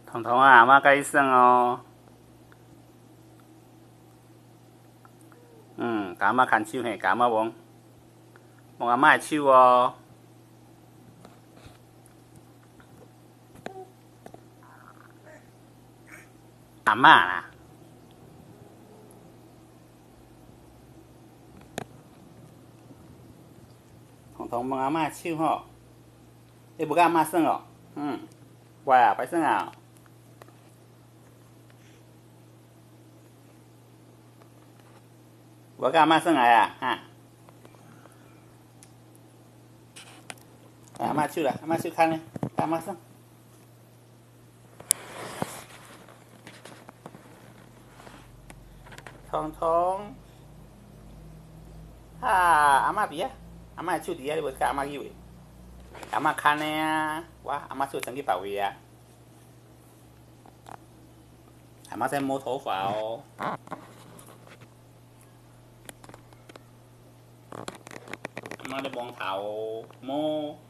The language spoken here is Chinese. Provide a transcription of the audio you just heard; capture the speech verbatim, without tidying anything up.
彤彤啊，阿媽甲你耍哦。嗯，甲阿媽牽手嘿，甲阿媽摸，摸阿媽的手哦。阿媽啦。彤彤摸阿媽的手吼，你不甲阿媽耍哦？嗯，乖啊，別耍啊。我甲阿媽耍來啊，哈。阿媽手啦，阿媽手牽咧，甲阿媽耍。彤彤，哈，阿媽邊啊？阿媽手佇啊，你無甲阿媽去喂？阿媽牽咧啊，我阿媽手伸去別位啊。阿媽在摸頭髮哦。阿媽在摸頭哦，摸。